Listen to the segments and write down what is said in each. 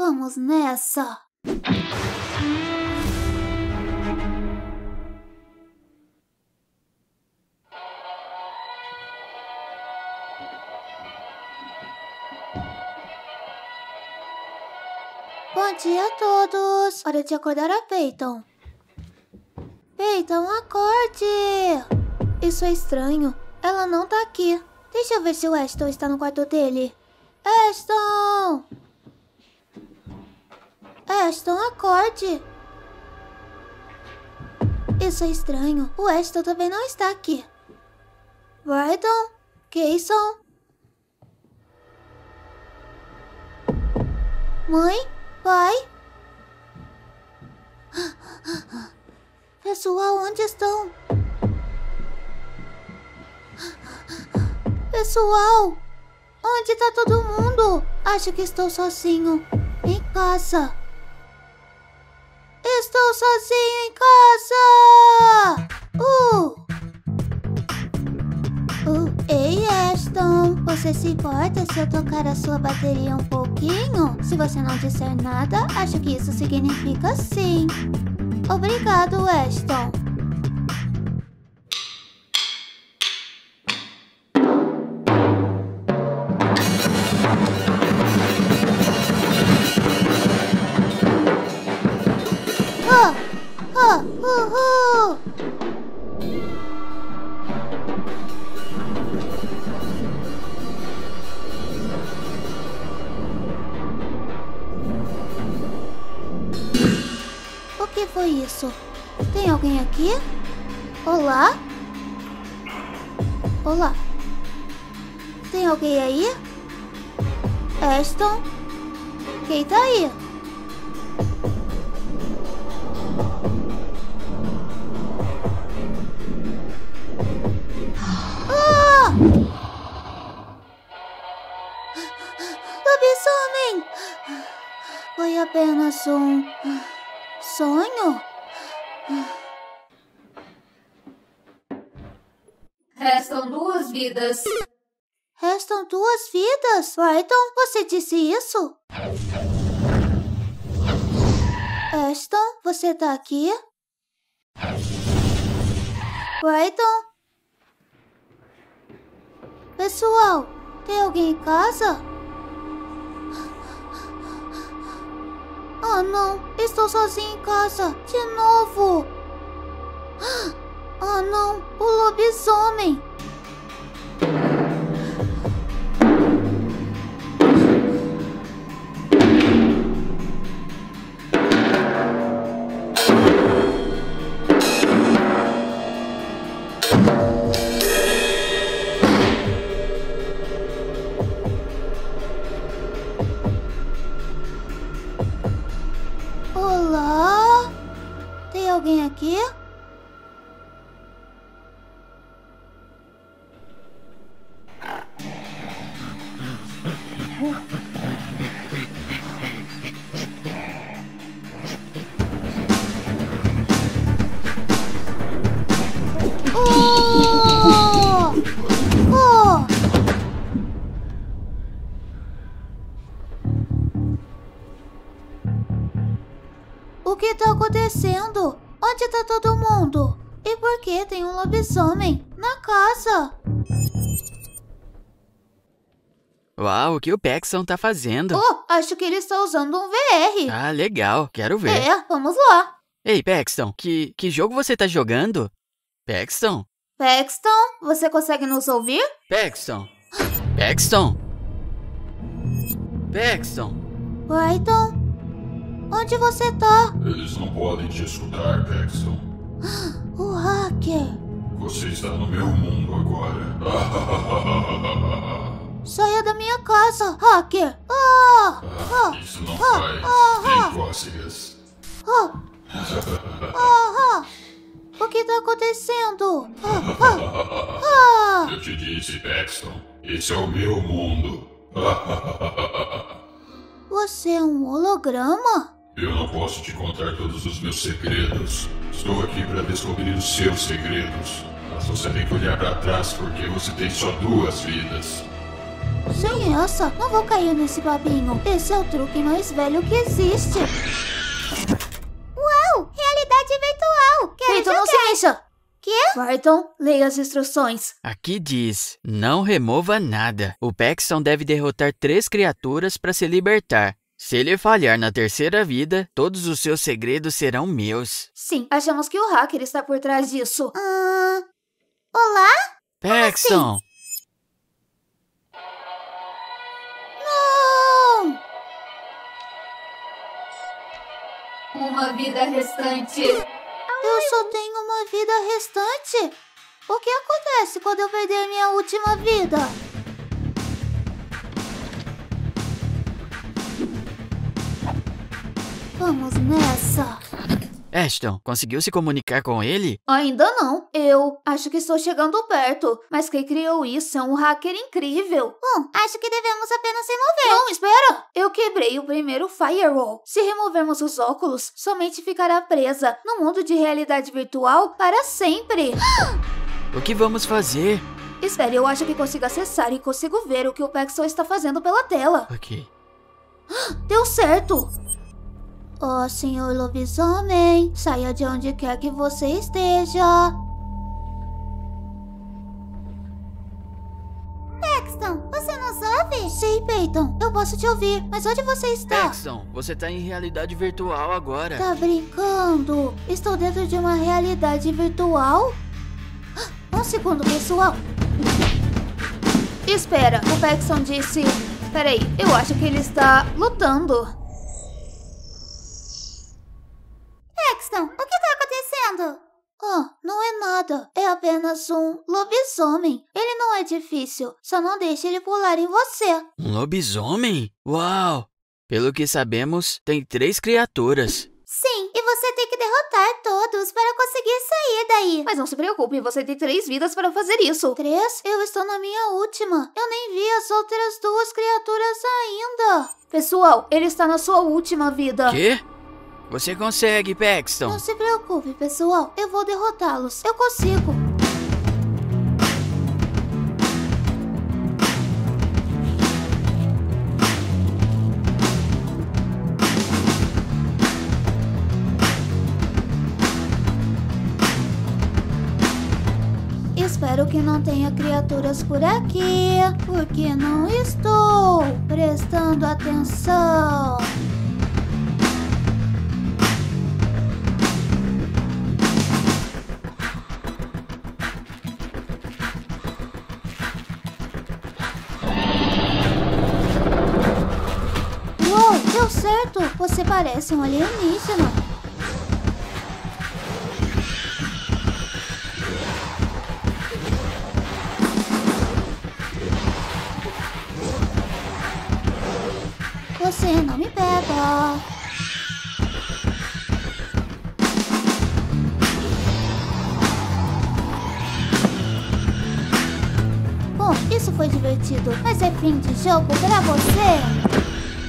Vamos nessa. Bom dia a todos. Hora de acordar a Peyton. Peyton, acorde! Isso é estranho. Ela não tá aqui. Deixa eu ver se o Ashton está no quarto dele. Ashton! Ashton, acorde! Isso é estranho. O Ashton também não está aqui. Brydon? Kayson? Mãe? Pai? Pessoal, onde estão? Pessoal, onde está todo mundo? Acho que estou sozinho em casa. Estou sozinho em casa! Ei, Ashton, você se importa se eu tocar a sua bateria um pouquinho? Se você não disser nada, acho que isso significa sim. Obrigado, Ashton. Uhul! O que foi isso? Tem alguém aqui? Olá? Olá? Tem alguém aí? Ashton? Quem tá aí? Lobisomem! Foi apenas um sonho? Restam 2 vidas. Restam 2 vidas? Brydon, você disse isso? Ashton, você tá aqui? Brydon? Pessoal, tem alguém em casa? Ah, não. Estou sozinha em casa. De novo. Ah, não. O lobisomem. Olá? Tem alguém aqui? Oh! Oh! O que tá acontecendo? Onde tá todo mundo? E por que tem um lobisomem na casa? Uau, o que o Paxton tá fazendo? Oh, acho que ele está usando um VR. Ah, legal, quero ver. É, vamos lá. Ei, Paxton, que jogo você tá jogando? Paxton? Paxton, você consegue nos ouvir? Paxton? Paxton? Paxton? Brydon? Onde você tá? Eles não podem te escutar, Paxton. O hacker. Você está no meu mundo agora. Saia da minha casa, hacker. Isso não faz. Tem cócegas. O que tá acontecendo? Eu te disse, Paxton. Esse é o meu mundo. Você é um holograma? Eu não posso te contar todos os meus segredos. Estou aqui para descobrir os seus segredos. Mas você tem que olhar para trás porque você tem só 2 vidas. Sem essa, não vou cair nesse babinho. Esse é o truque mais velho que existe. Uau, realidade virtual. Peyton, não se mexa. Quê? Peyton, leia as instruções. Aqui diz, não remova nada. O Paxton deve derrotar 3 criaturas para se libertar. Se ele falhar na terceira vida, todos os seus segredos serão meus. Sim, achamos que o hacker está por trás disso. Olá? Paxton! Não! Uma vida restante. Eu só tenho uma vida restante. O que acontece quando eu perder minha última vida? Vamos nessa. Ashton, conseguiu se comunicar com ele? Ainda não. Eu acho que estou chegando perto. Mas quem criou isso é um hacker incrível. Acho que devemos apenas remover. Não, espera! Eu quebrei o primeiro firewall. Se removermos os óculos, somente ficará presa no mundo de realidade virtual para sempre. O que vamos fazer? Espere, eu acho que consigo acessar e consigo ver o que o Paxton está fazendo pela tela. Ok. Deu certo! Oh, senhor lobisomem, saia de onde quer que você esteja. Paxton, você nos ouve? Sim, Peyton, eu posso te ouvir, mas onde você está? Paxton, você tá em realidade virtual agora. Tá brincando? Estou dentro de uma realidade virtual? Um segundo, pessoal. Espera, o Paxton disse... Peraí, eu acho que ele está lutando. Paxton, o que tá acontecendo? Não é nada. É apenas um lobisomem. Ele não é difícil. Só não deixe ele pular em você. Um lobisomem? Uau! Pelo que sabemos, tem 3 criaturas. Sim, e você tem que derrotar todos para conseguir sair daí. Mas não se preocupe, você tem 3 vidas para fazer isso. 3? Eu estou na minha última. Eu nem vi as outras 2 criaturas ainda. Pessoal, ele está na sua última vida. Quê? Você consegue, Paxton. Não se preocupe, pessoal. Eu vou derrotá-los. Eu consigo. Espero que não tenha criaturas por aqui, porque não estou prestando atenção. Uou, deu certo! Você parece um alienígena. Você não me pega. Bom, isso foi divertido, mas é fim de jogo pra você.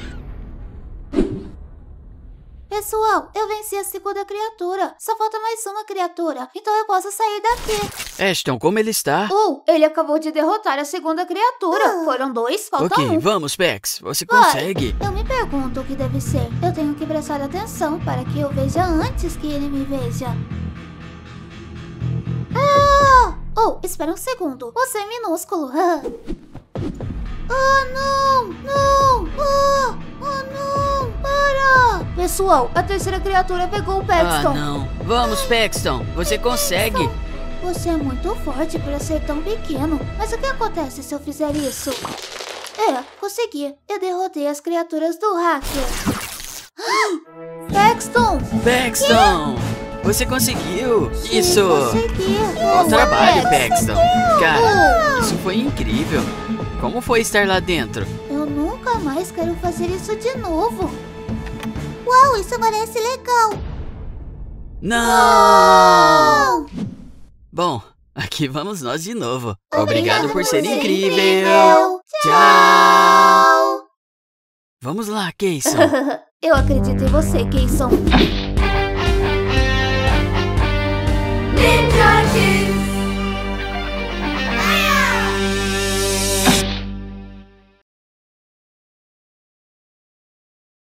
Pessoal, eu venci a segunda criatura. Só falta mais uma criatura, então eu posso sair daqui. Ashton, como ele está? Ele acabou de derrotar a segunda criatura. Foram 2, falta Ok, um. vamos, Pax. Você consegue. Eu me pergunto o que deve ser. Eu tenho que prestar atenção para que eu veja antes que ele me veja. Espera um segundo. Você é minúsculo. Não! Não! Não! Para! Pessoal, a terceira criatura pegou o Paxton. Não. Vamos, Paxton. Você consegue. Você é muito forte para ser tão pequeno. Mas o que acontece se eu fizer isso? Consegui. Eu derrotei as criaturas do hacker. Paxton! Paxton! Você conseguiu! Sim, Isso! consegui. Bom trabalho, Paxton! Cara, isso foi incrível! Como foi estar lá dentro? Eu nunca mais quero fazer isso de novo. Uau, isso parece legal. Não! Bom, aqui vamos nós de novo. Obrigado por ser incrível! Tchau! Vamos lá, Kayson. Eu acredito em você, Kayson. Ninja Kill!